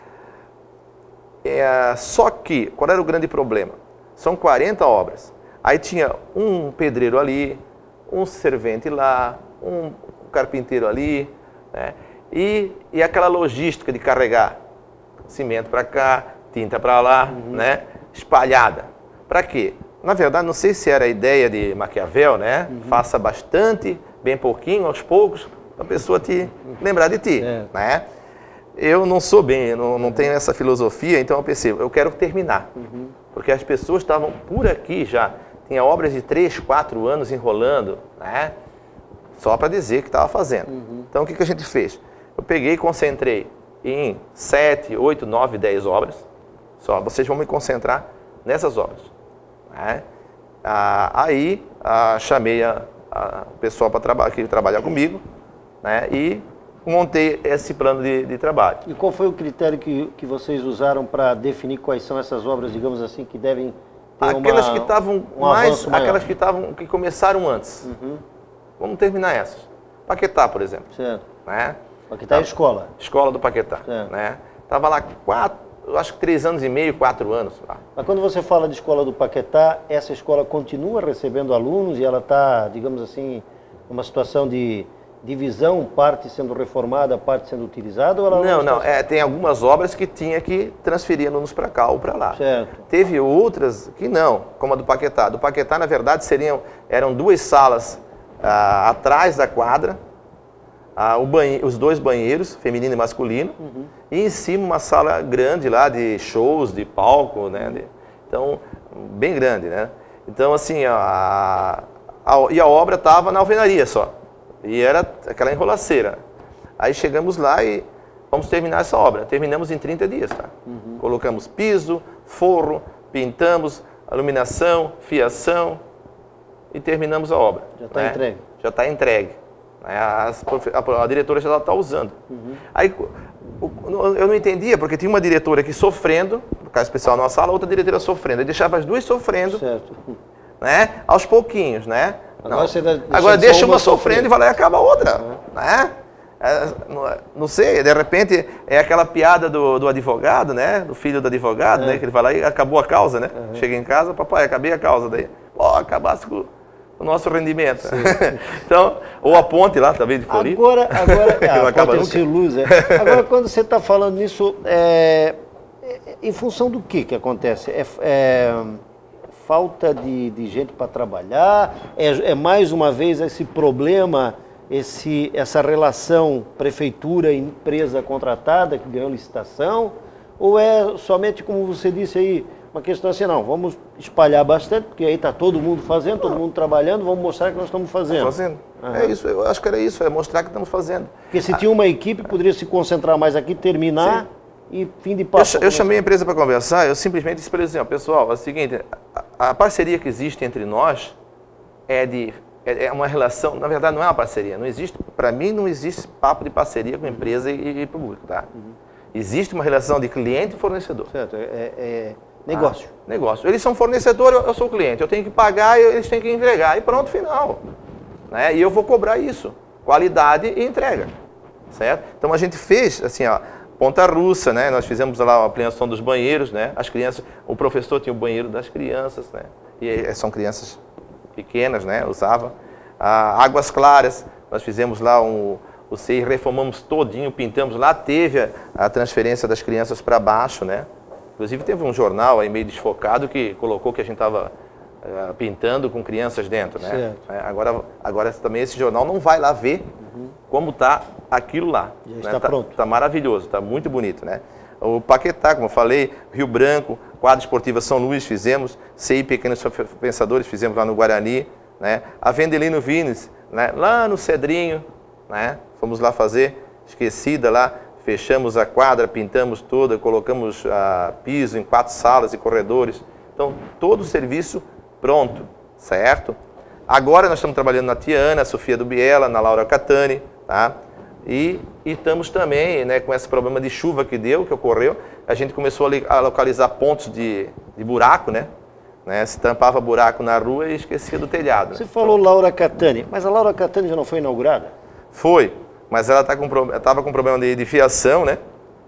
É, só que, qual era o grande problema? São quarenta obras. Aí tinha um pedreiro ali, um servente lá, um carpinteiro ali, né? e, e aquela logística de carregar cimento para cá, tinta para lá, uhum. né? espalhada. Para quê? Na verdade, não sei se era a ideia de Maquiavel, né? Uhum. Faça bastante, bem pouquinho, aos poucos, para a pessoa te lembrar de ti. É. Né? Eu não sou bem, eu não, não tenho essa filosofia, então eu pensei, eu quero terminar. Uhum. Porque as pessoas estavam por aqui já, tinha obras de três, quatro anos enrolando, né? Só para dizer que estava fazendo. Uhum. Então o que, que a gente fez? Eu peguei e concentrei em sete, oito, nove, dez obras, só vocês vão me concentrar nessas obras. Né? Ah, aí ah, chamei a, a, o pessoal para traba que trabalhar comigo, né? E montei esse plano de, de trabalho. E qual foi o critério que, que vocês usaram para definir quais são essas obras, digamos assim, que devem ter aquelas uma, que estavam um mais, maior. aquelas que estavam que começaram antes. Uhum. Vamos terminar essas. Paquetá, por exemplo. Certo. Né? Paquetá é a escola. Escola do Paquetá. Certo. Né? Tava lá quatro, eu acho que três anos e meio, quatro anos. Lá. Mas quando você fala de escola do Paquetá, essa escola continua recebendo alunos e ela está, digamos assim, numa situação de divisão, parte sendo reformada, parte sendo utilizada? Ou ela não, não. não. É, tem algumas obras que tinha que transferir alunos para cá ou para lá. Certo. Teve outras que não, como a do Paquetá. Do Paquetá, na verdade, seriam, eram duas salas ah, atrás da quadra, ah, o banhe os dois banheiros, feminino e masculino, uhum. e em cima uma sala grande lá de shows, de palco, né? De, então, bem grande, né? Então, assim, a, a, e a obra estava na alvenaria só. E era aquela enrolaceira. Aí chegamos lá e vamos terminar essa obra. Terminamos em trinta dias, tá? Uhum. Colocamos piso, forro, pintamos, iluminação, fiação e terminamos a obra. Já está né? entregue. Já está entregue. A, a, a diretora já está usando. Uhum. Aí eu não entendia, porque tinha uma diretora aqui sofrendo, no caso especial numa sala, outra diretora sofrendo. Eu deixava as duas sofrendo, certo. Né? Aos pouquinhos, né? Agora, você deixa, Agora deixa uma sofrendo e vai lá e acaba a outra. Uhum. Né? É, não, não sei, de repente é aquela piada do, do advogado, né? Do filho do advogado, é. né? Que ele vai lá e acabou a causa, né? Uhum. Chega em casa, papai, acabei a causa. Daí, pô, acabasse com... o nosso rendimento. Então, ou a ponte lá também de Floripa. Agora, agora é, a ponte de luz, é. Agora, quando você está falando nisso, é, é, em função do que que acontece? É, é falta de, de gente para trabalhar? É, é mais uma vez esse problema, esse, essa relação prefeitura-empresa contratada que ganhou licitação? Ou é somente, como você disse aí, uma questão assim, não, vamos espalhar bastante, porque aí está todo mundo fazendo, todo mundo trabalhando, vamos mostrar que nós estamos fazendo. Fazendo. Uhum. É isso, eu acho que era isso, é mostrar que estamos fazendo. Porque se tinha uma equipe, poderia se concentrar mais aqui, terminar. Sim. E fim de papo. Eu, eu chamei a empresa para conversar, eu simplesmente disse para eles assim, ó, pessoal, é o seguinte, a, a parceria que existe entre nós é de é, é uma relação, na verdade não é uma parceria, não existe, para mim não existe papo de parceria com empresa e, e público, tá? Uhum. Existe uma relação de cliente e fornecedor. Certo, é, é negócio. Ah, negócio. Eles são fornecedor, eu, eu sou cliente, eu tenho que pagar e eles têm que entregar, e pronto, final. Né? E eu vou cobrar isso, qualidade e entrega, certo? Então a gente fez, assim, ó, Ponta Russa, né? Nós fizemos lá a ampliação dos banheiros, né? As crianças, o professor tinha o banheiro das crianças, né? E são crianças pequenas, né? Usava. Ah, Águas Claras, nós fizemos lá um, o C I, reformamos todinho, pintamos. Lá teve a, a transferência das crianças para baixo, né? Inclusive teve um jornal aí meio desfocado que colocou que a gente estava uh, pintando com crianças dentro, né? É, agora, agora também esse jornal não vai lá ver uhum. como está aquilo lá. Já né? está tá, pronto. Está maravilhoso, está muito bonito, né? O Paquetá, como eu falei, Rio Branco, Quadra Esportiva São Luís fizemos, C I Pequenos Pensadores fizemos lá no Guarani, né? A Vendelino Vines, né? Lá no Cedrinho, né? Fomos lá fazer, esquecida lá, fechamos a quadra, pintamos toda, colocamos uh, piso em quatro salas e corredores. Então, todo o serviço pronto, certo? Agora nós estamos trabalhando na Tiana, Sofia do Biela, na Laura Catani, tá? E, e estamos também, né, com esse problema de chuva que deu, que ocorreu, a gente começou a, a localizar pontos de, de buraco, né? né? Se tampava buraco na rua e esquecia do telhado. Você né? falou Laura Catani, mas a Laura Catani já não foi inaugurada? Foi, mas ela tá com, estava com problema de, de fiação, né?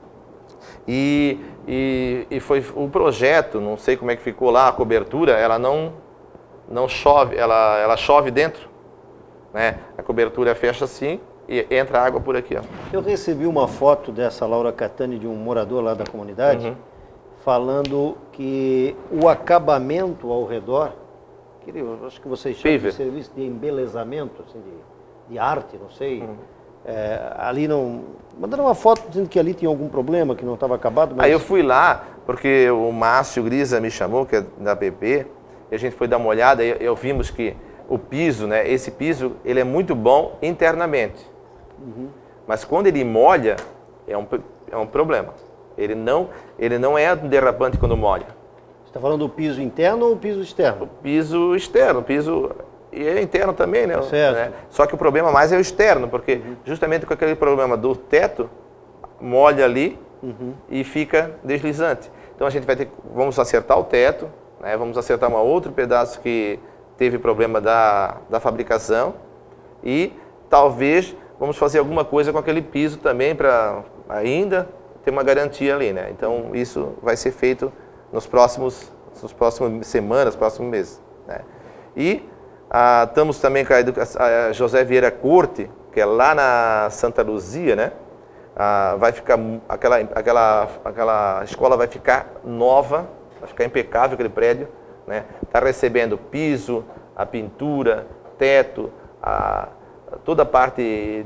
E, e, e foi o projeto, não sei como é que ficou lá, a cobertura, ela não, não chove, ela, ela chove dentro, né? A cobertura fecha assim, e entra água por aqui, ó. Eu recebi uma foto dessa Laura Catani, de um morador lá da comunidade, uhum. falando que o acabamento ao redor, que eu acho que vocês chamam de serviço de embelezamento, assim, de, de arte, não sei, uhum. é, ali não... Mandaram uma foto dizendo que ali tinha algum problema, que não estava acabado, mas... Aí eu fui lá, porque o Márcio Grisa me chamou, que é da P P, e a gente foi dar uma olhada, e eu vimos que o piso, né, esse piso, ele é muito bom internamente. Uhum. Mas quando ele molha, é um, é um problema. Ele não, ele não é derrapante quando molha. Você está falando do piso interno ou o piso externo? O piso externo, o piso e é interno também, né? Certo. né? Só que o problema mais é o externo, porque uhum. justamente com aquele problema do teto, molha ali uhum. e fica deslizante. Então a gente vai ter, vamos acertar o teto, né? Vamos acertar um outro pedaço que teve problema da, da fabricação e talvez vamos fazer alguma coisa com aquele piso também para ainda ter uma garantia ali, né? Então isso vai ser feito nos próximos, nos próximos semanas, próximos meses, né? E ah, estamos também com a, a José Vieira Corte, que é lá na Santa Luzia, né? Ah, vai ficar aquela, aquela, aquela escola vai ficar nova, vai ficar impecável aquele prédio, né? Está recebendo piso, a pintura, teto, a toda a parte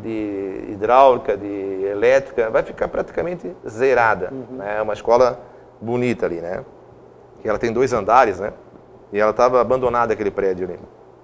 de hidráulica, de elétrica, vai ficar praticamente zerada. Uhum. Né? É uma escola bonita ali, né? E ela tem dois andares, né? E ela estava abandonada, aquele prédio ali.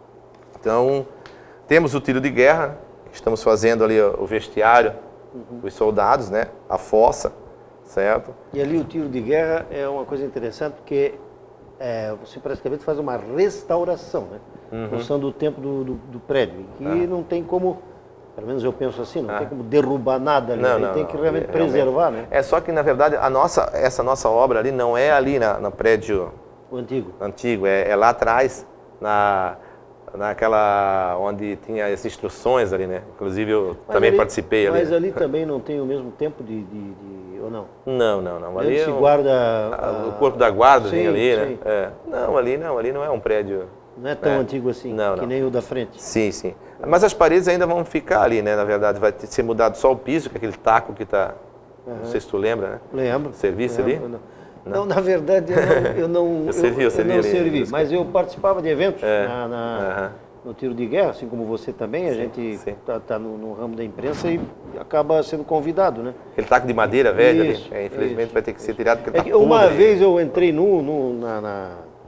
Então, temos o tiro de guerra, estamos fazendo ali o vestiário, uhum. os soldados, né? A fossa, certo? E ali o tiro de guerra é uma coisa interessante, porque é, você praticamente faz uma restauração, né? Uhum. Usando o tempo do, do, do prédio, que ah. não tem como, pelo menos eu penso assim, não ah. tem como derrubar nada ali, não, né? não, tem que não, realmente é, preservar, realmente. né? É só que, na verdade, a nossa, essa nossa obra ali não é ali na, no prédio... O antigo. Antigo, é, é lá atrás, na, naquela, onde tinha as instruções ali, né? Inclusive eu mas também ali, participei ali. Mas ali também não tem o mesmo tempo de, de, de ou não? Não, não, não. Ali se é um, guarda... A, o corpo da guarda sim, ali, sim. né? É. Não, ali não, ali não é um prédio... Não é tão É. antigo assim, Não, que não. nem o da frente. Sim, sim. Mas as paredes ainda vão ficar ali, né? Na verdade, vai ter- ser mudado só o piso, que é aquele taco que está... Não sei se tu lembra, né? Lembro. Serviço lembro, ali? Não. Não, na verdade, eu não, eu não, Eu servi, eu servi não ali, servi, isso. mas eu participava de eventos É. na, na- Aham. no tiro de guerra, assim como você também. A Sim, gente sim. está tá no, no ramo da imprensa e acaba sendo convidado, né? Aquele taco de madeira velho Isso, ali. É, infelizmente isso, vai ter que ser tirado porque É está que uma podre. vez eu entrei no, no, na, na-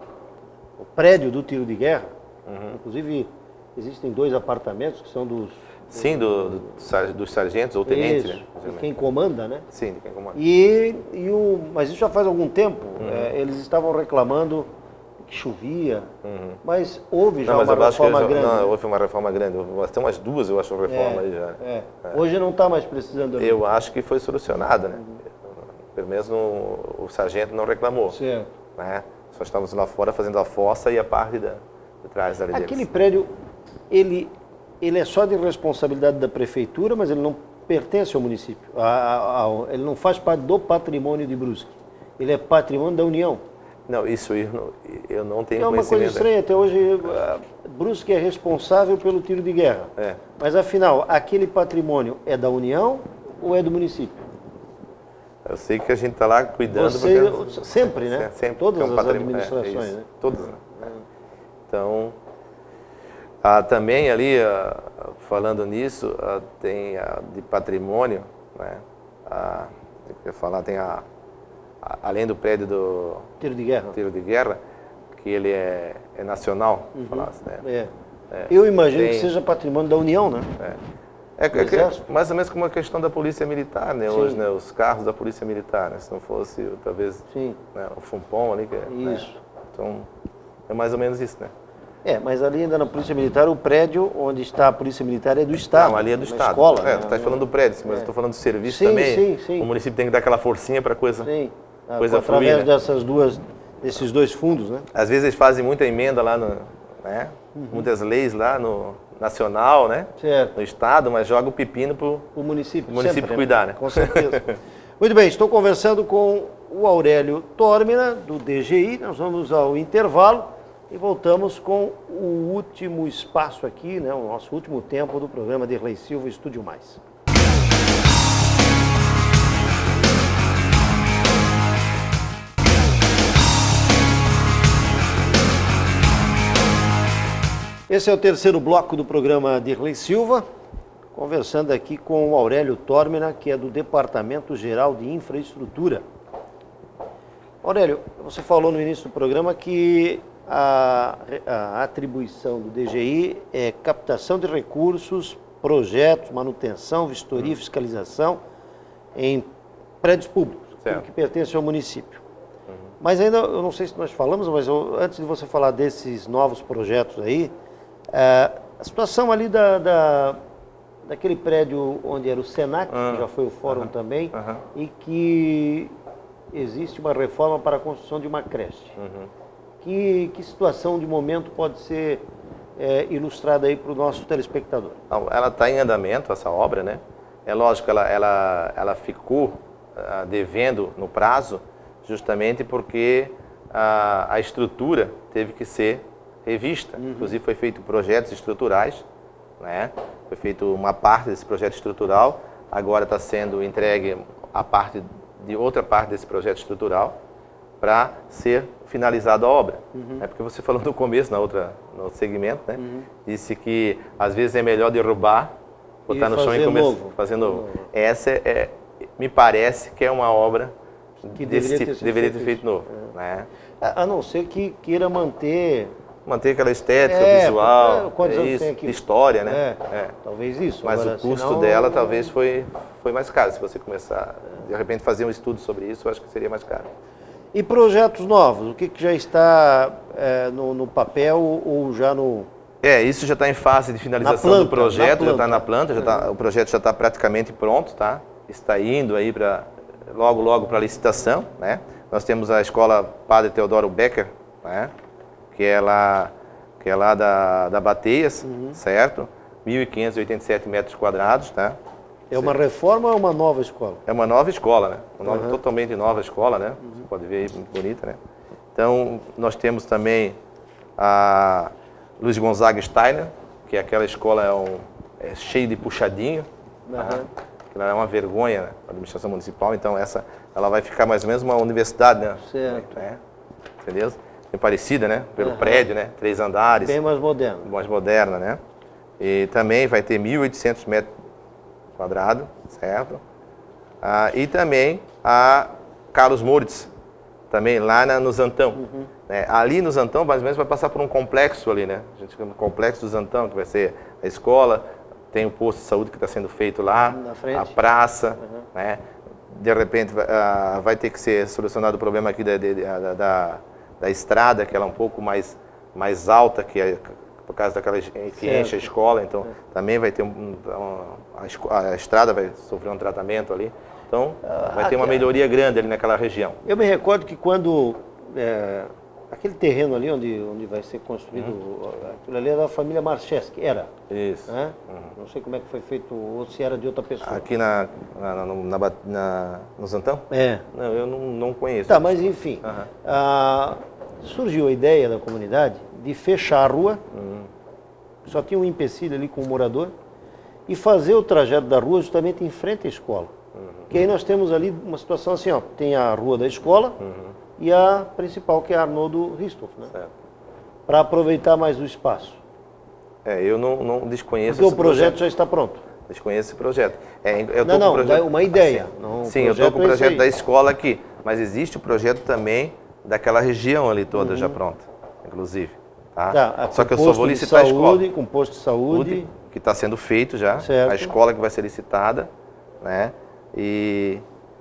no prédio do tiro de guerra, Uhum. inclusive existem dois apartamentos que são dos... Sim, do, do, sar- dos sargentos ou tenentes, Isso, né? de quem comanda, né? Sim, de quem comanda. E, e o, mas isso já faz algum tempo. Uhum. É, eles estavam reclamando que chovia, mas houve já Não, mas uma eu acho que reforma já- grande. não, né? houve uma reforma grande. Houve até umas duas, eu acho, reforma aí já. É, é. Hoje não está mais precisando. ali. Eu acho que foi solucionada, né? Pelo menos no, o sargento não reclamou. Certo. Né? Só estávamos lá fora fazendo a fossa e a parte da, de trás ali Aquele deles. prédio, ele, ele é só de responsabilidade da prefeitura, mas ele não pertence ao município. A- a- a- ele não faz parte do patrimônio de Brusque. Ele é patrimônio da União. Não, isso eu não, eu não tenho É uma coisa conhecimento. estranha, até hoje a Brusque é responsável pelo tiro de guerra. É. Mas afinal, aquele patrimônio é da União ou é do município? Eu sei que a gente está lá cuidando. Você, porque- sempre, né? É, sempre, Todas porque é um as patrimônio- administrações, é, isso, né? Todas, né? Então, ah, também ali, ah, falando nisso, ah, tem ah, de patrimônio, né? Ah, eu queria falar, tem a, a- além do prédio do Tiro de guerra. tiro de guerra, que ele é, é nacional, falasse, né? É. É. Eu imagino Tem- que seja patrimônio da União, né? É, é que- Exército? mais ou menos como a questão da polícia militar, né? Sim. Hoje, né? Os carros da polícia militar, né? Se não fosse, talvez, Sim. né? o Fumpom ali, que é, né? Isso. Então, é mais ou menos isso, né? É, mas ali ainda na Polícia Militar, o prédio onde está a Polícia Militar é do Estado. Não, ali é do na Estado. Escola, é, né? tu estás falando do prédio, mas eu estou falando do serviço Sim, também. sim, sim. O município tem que dar aquela forcinha para a coisa, Sim. Ah, coisa através fluir, né? dessas duas, desses dois fundos, né? Às vezes eles fazem muita emenda lá, no, né? Uhum. Muitas leis lá no nacional, né? Certo. No Estado, mas joga o pepino pro... O município. O município sempre, cuidar, né? Com certeza. Muito bem, estou conversando com o Aurélio Tórmina, do D G I. Nós vamos ao intervalo e voltamos com o último espaço aqui, né? O nosso último tempo do programa Derlei Silva Estúdio Mais. Esse é o terceiro bloco do programa Derlei Silva, conversando aqui com o Aurélio Tórmina, que é do Departamento Geral de Infraestrutura. Aurélio, você falou no início do programa que a, a atribuição do D G I é captação de recursos, projetos, manutenção, vistoria e fiscalização em prédios públicos, tudo Certo. que pertence ao município. Mas ainda, eu não sei se nós falamos, mas eu, antes de você falar desses novos projetos aí, é, a situação ali da, da, daquele prédio onde era o Senac, Ah, que já foi o fórum aham, também, aham. e que existe uma reforma para a construção de uma creche. Uhum. Que, que situação de momento pode ser é, ilustrada aí para o nosso telespectador? Não, ela está em andamento, essa obra, né? É lógico, ela, ela, ela ficou ah, devendo no prazo, justamente porque a, a estrutura teve que ser revista. Uhum. Inclusive foi feito projetos estruturais, né? Foi feito uma parte desse projeto estrutural, agora está sendo entregue a parte de outra parte desse projeto estrutural para ser finalizada a obra. Uhum. É porque você falou no começo, na outra, no outro segmento, né? Disse que às vezes é melhor derrubar, botar E no chão e fazer começar novo. fazer novo. Novo. Essa é, é- me parece que é uma obra Que desse deveria tipo, ter sido deveria feito ter feito isso. novo, né? A, a não ser que queira manter... Manter aquela estética É, visual, é, quantos é anos isso, tem aqui? história, né? É, É. talvez isso. Mas Agora, o custo senão- dela talvez foi, foi mais caro. Se você começar, de repente, fazer um estudo sobre isso, eu acho que seria mais caro. E projetos novos? O que, que já está é, no, no papel ou já no... É, isso já está em fase de finalização planta, do projeto, na já está planta. na planta, já tá, o projeto já está praticamente pronto, tá? Está indo aí para logo, logo para licitação, né? Nós temos a escola Padre Teodoro Becker, né? Que é lá, que é lá da, da Bateias, Uhum. certo? mil quinhentos e oitenta e sete metros quadrados, tá? É uma reforma ou é uma nova escola? É uma nova escola, né? Uma nova, Uhum. totalmente nova escola, né? Você pode ver aí, muito bonita, né? Então, nós temos também a Luiz Gonzaga Steiner, que é aquela escola é um, é cheia de puxadinho, uhum. Tá? Que ela é uma vergonha, né, a administração municipal, então essa ela vai ficar mais ou menos uma universidade, né? Certo. É, entendeu? Bem parecida, né? Pelo uhum. prédio, né? Três andares. Bem mais moderna. Mais moderna, né? E também vai ter mil e oitocentos metros quadrados, certo? Ah, e também a Carlos Moritz, também lá na, no Zantão. Uhum. Né? Ali no Zantão, mais ou menos, vai passar por um complexo ali, né? A gente chama de complexo do Zantão, que vai ser a escola, tem o posto de saúde que está sendo feito lá, na frente. A praça, uhum. né? De repente vai, uh, vai ter que ser solucionado o problema aqui da, de, da, da, da estrada, que ela é um pouco mais, mais alta, que é, por causa daquela que certo. Enche a escola, então é. Também vai ter um, um, a, a estrada vai sofrer um tratamento ali, então ah, vai ter uma melhoria grande ali naquela região. Eu me recordo que quando é, aquele terreno ali onde, onde vai ser construído, uhum. aquilo ali era da família Marcheski, era? Isso. Né? Uhum. Não sei como é que foi feito, ou se era de outra pessoa. Aqui na, na, na, na, na no Zantão? É. Não, eu não, não conheço. Tá, mas enfim, uhum. ah, surgiu a ideia da comunidade de fechar a rua, uhum. só tinha um empecilho ali com o morador, e fazer o trajeto da rua justamente em frente à escola. Uhum. Que aí nós temos ali uma situação assim, ó, tem a rua da escola, uhum. e a principal, que é a Arnoldo Ristoff, né? Para aproveitar mais o espaço. É, eu não, não desconheço Porque esse o projeto, projeto já está pronto. Desconheço esse projeto. É, eu não, não, projeto... uma ideia. Assim, não, sim, eu estou com o projeto da escola aqui, mas existe o projeto também daquela região ali toda uhum. já pronta, inclusive. Tá? Tá, só que eu só vou licitar saúde, a escola. Com posto de saúde. Que está sendo feito já, certo. A escola que vai ser licitada, né? E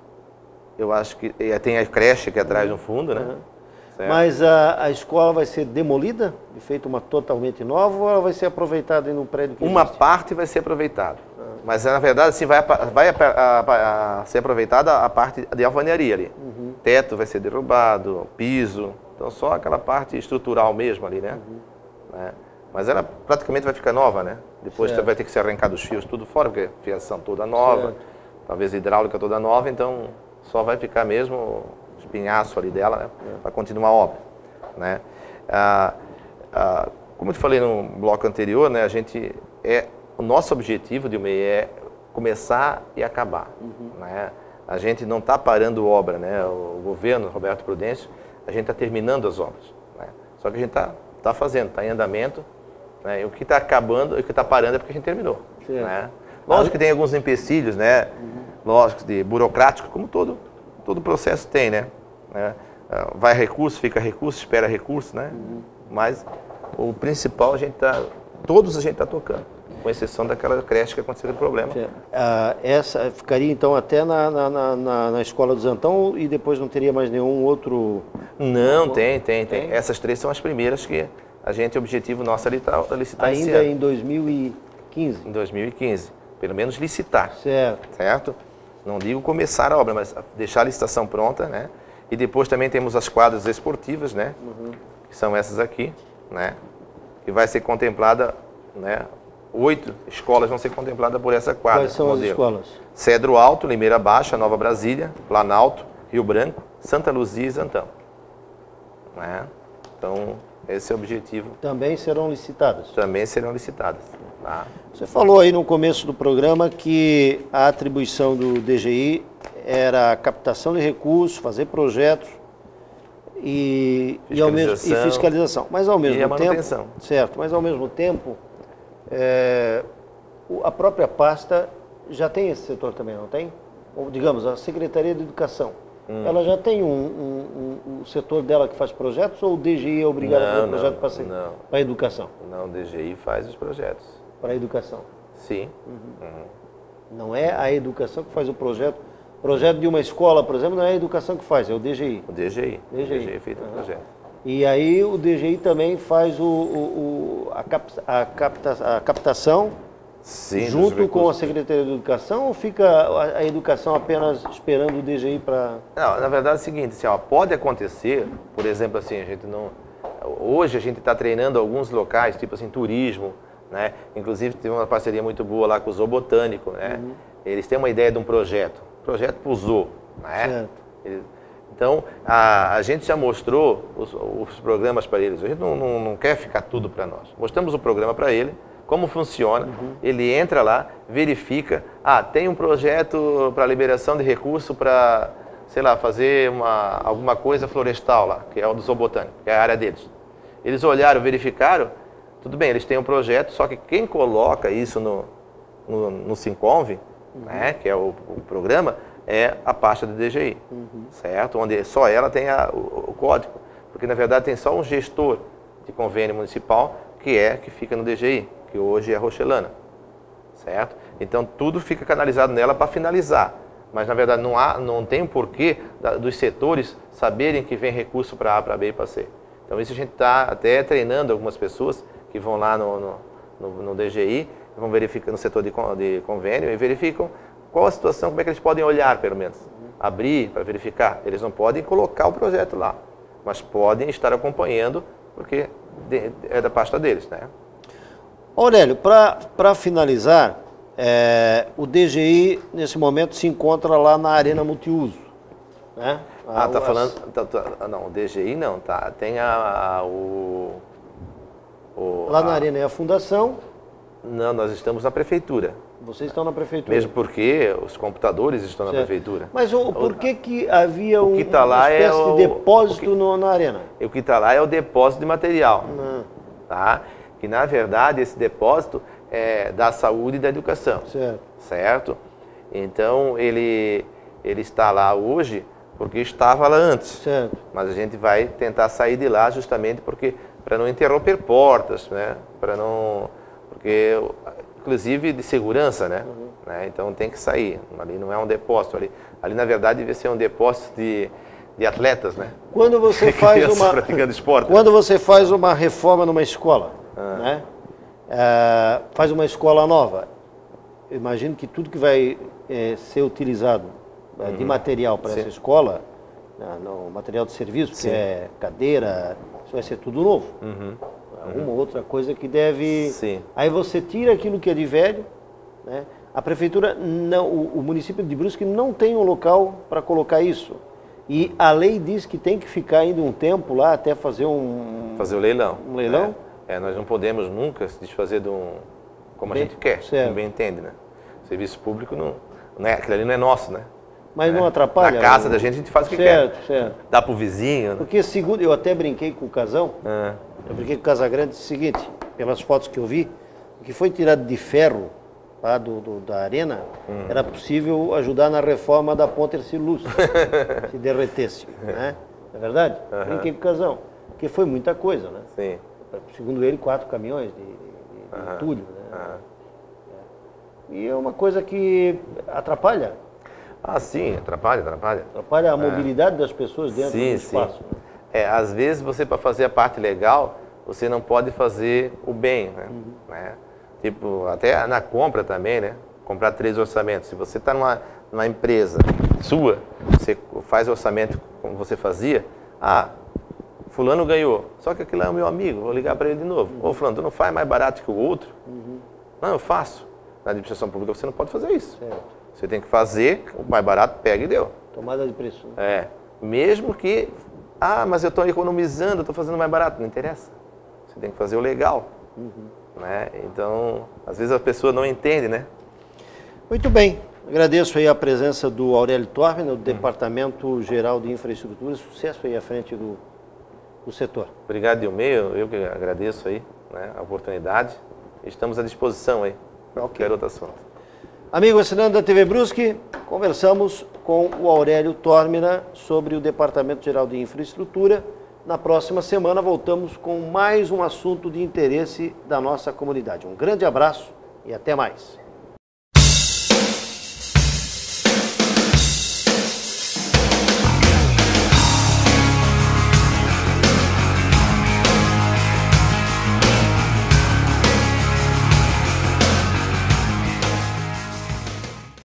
eu acho que tem a creche aqui atrás no fundo, né? Uhum. Mas a, a escola vai ser demolida e feita uma totalmente nova, ou ela vai ser aproveitada no prédio que Uma existe? parte vai ser aproveitada, uhum. Mas na verdade assim, vai, vai a, a, a ser aproveitada a parte de alvenaria ali. Uhum. Teto vai ser derrubado, piso, então só aquela parte estrutural mesmo ali, né? Uhum. né? Mas ela praticamente vai ficar nova, né? Depois certo. Vai ter que ser arrancado os fios tudo fora, porque a fiação toda nova, certo. Talvez a hidráulica toda nova, então só vai ficar mesmo o espinhaço ali dela, né? É. Para continuar a obra, né? Ah, ah, como eu te falei no bloco anterior, né? A gente é o nosso objetivo de U M E I é começar e acabar, uhum. né? A gente não está parando obra, né? O governo, Roberto Prudêncio, a gente está terminando as obras, né? Só que a gente está tá fazendo, está em andamento. Né? E o que está acabando, o que está parando é porque a gente terminou. Né? Lógico que tem alguns empecilhos, né? Uhum. Lógico, de burocrático, como todo, todo processo tem, né? né? Vai recurso, fica recurso, espera recurso, né? Uhum. Mas o principal a gente está, todos a gente está tocando, com exceção daquela creche que aconteceu o problema. Ah, essa ficaria então até na, na, na, na escola do Zantão e depois não teria mais nenhum outro? Não, tem, tem, tem. tem. Essas três são as primeiras que a gente, o objetivo nosso é licitar esse Ainda ano. em dois mil e quinze? Em dois mil e quinze. Pelo menos licitar. Certo. Certo? Não digo começar a obra, mas deixar a licitação pronta, né? E depois também temos as quadras esportivas, né? Uhum. Que são essas aqui, né? Que vai ser contemplada, né? Oito escolas vão ser contempladas por essa quadra. Quais são modelo. As escolas? Cedro Alto, Limeira Baixa, Nova Brasília, Planalto, Rio Branco, Santa Luzia e Zantão. Né? Então, esse é o objetivo. Também serão licitadas? Também serão licitadas. Tá? Você falou aí no começo do programa que a atribuição do D G I era a captação de recursos, fazer projetos e, e, ao mesmo, e fiscalização. Mas ao mesmo e a manutenção. tempo, certo, mas ao mesmo tempo, é, a própria pasta já tem esse setor também, não tem? Ou, digamos, a Secretaria de Educação. Hum. Ela já tem um, um, um, um setor dela que faz projetos ou o D G I é obrigado não, a fazer projeto para, ser, para a educação? Não, o D G I faz os projetos. Para a educação? Sim. Uhum. Uhum. Não é a educação que faz o projeto. O projeto de uma escola, por exemplo, não é a educação que faz, é o D G I. O D G I. D G I, o D G I é feito o uhum. projeto. E aí o D G I também faz o, o, o, a, cap, a, capta, a captação Sim, junto com a Secretaria de Educação, ou fica a, a educação apenas esperando o D G I para... Não, na verdade é o seguinte, assim, ó, pode acontecer, por exemplo, assim, a gente não... Hoje a gente está treinando alguns locais, tipo assim, turismo, né? Inclusive teve uma parceria muito boa lá com o Zoo Botânico, né? Uhum. Eles têm uma ideia de um projeto, projeto para o zoo, né? Certo. Eles, Então, a, a gente já mostrou os, os programas para eles. A gente não, não, não quer ficar tudo para nós. Mostramos o programa para ele, como funciona. Uhum. Ele entra lá, verifica. Ah, tem um projeto para liberação de recurso para, sei lá, fazer uma, alguma coisa florestal lá, que é o do zoobotânico, que é a área deles. Eles olharam, verificaram, tudo bem, eles têm um projeto, só que quem coloca isso no, no, no Sinconve, uhum. né, que é o, o programa, é a pasta do D G I, uhum. certo? Onde só ela tem a, o, o código, porque na verdade tem só um gestor de convênio municipal que é que fica no D G I, que hoje é a Rochelana, certo? Então tudo fica canalizado nela para finalizar, mas na verdade não, há, não tem um porquê da, dos setores saberem que vem recurso para A, para B e para C. Então isso a gente está até treinando algumas pessoas que vão lá no, no, no, no D G I, vão verificar no setor de, de convênio e verificam qual a situação, como é que eles podem olhar, pelo menos, abrir para verificar. Eles não podem colocar o projeto lá, mas podem estar acompanhando, porque é da pasta deles, né? Aurélio, para finalizar, é, o D G I, nesse momento, se encontra lá na Arena Multiuso, né? Ah, tá falando... Tá, tá, não, o D G I não, tá. Tem a... a o, o, lá a, na Arena é a fundação? Não, nós estamos na prefeitura. Vocês estão na prefeitura? Mesmo porque os computadores estão certo. na prefeitura. Mas o, por que que havia um, que tá lá uma espécie é o, de depósito que, no, na Arena? O que está lá é o depósito de material. Não. Tá? Que, na verdade, esse depósito é da saúde e da educação. Certo. Certo? Então, ele, ele está lá hoje porque estava lá antes. Certo. Mas a gente vai tentar sair de lá justamente porque para não interromper portas, né? Para não... Porque, inclusive, de segurança, né? Uhum. né? Então, tem que sair. Ali não é um depósito. Ali, ali na verdade, deve ser um depósito de... de atletas, né? Quando você faz uma praticando esporte, quando né? você faz uma reforma numa escola, ah. né? É, faz uma escola nova, eu imagino que tudo que vai é, ser utilizado uhum. de material para essa escola, né, no material de serviço, que é cadeira, isso vai ser tudo novo. Uhum. Uma uhum. outra coisa que deve... Sim. Aí você tira aquilo que é de velho, né? A prefeitura, não, o, o município de Brusque não tem um local para colocar isso. E a lei diz que tem que ficar ainda um tempo lá até fazer um... Fazer o leilão. Um leilão? É, é nós não podemos nunca se desfazer de um... Como bem, a gente quer, certo. como bem entende, né? O serviço público, não, não é, aquilo ali não é nosso, né? Mas né? não atrapalha? Na casa da gente, a gente faz o que certo, quer. Certo, Dá pro vizinho. Né? Porque segundo, eu até brinquei com o Casão, ah. eu brinquei com o Casagrande, o seguinte, pelas fotos que eu vi, o que foi tirado de ferro lá do, do, da arena, uhum. era possível ajudar na reforma da ponte Hercílio Lúcio, se derretesse, né? Não é verdade? Uhum. Brinquei com o Casão, porque foi muita coisa, né? Sim. Segundo ele, quatro caminhões de, de, de uhum. entulho, né? Uhum. É. E é uma coisa que atrapalha. Ah, sim, atrapalha, atrapalha. Atrapalha a é. mobilidade das pessoas dentro sim, do espaço. Sim. Né? É, às vezes você, para fazer a parte legal, você não pode fazer o bem, né? Uhum. né? Tipo, até na compra também, né? Comprar três orçamentos. Se você está numa, numa empresa sua, você faz orçamento como você fazia, ah, fulano ganhou, só que aquele é o meu amigo, vou ligar para ele de novo. Uhum. Ô, fulano, tu não faz mais barato que o outro? Uhum. Não, eu faço. Na administração pública você não pode fazer isso. Certo. Você tem que fazer, o mais barato pega e deu. Tomada de preço. Né? É. Mesmo que, ah, mas eu estou economizando, estou fazendo mais barato. Não interessa. Você tem que fazer o legal. Uhum. Né? Então, às vezes a pessoa não entende, né? Muito bem. Agradeço aí a presença do Aurélio Tormina, do uhum. Departamento Geral de Infraestrutura. Sucesso aí à frente do, do setor. Obrigado, Dilmeio. Eu que agradeço aí, né, a oportunidade. Estamos à disposição aí. Qualquer outro assunto. Amigo assinante da T V Brusque, conversamos com o Aurélio Tormina sobre o Departamento Geral de Infraestrutura. Na próxima semana voltamos com mais um assunto de interesse da nossa comunidade. Um grande abraço e até mais.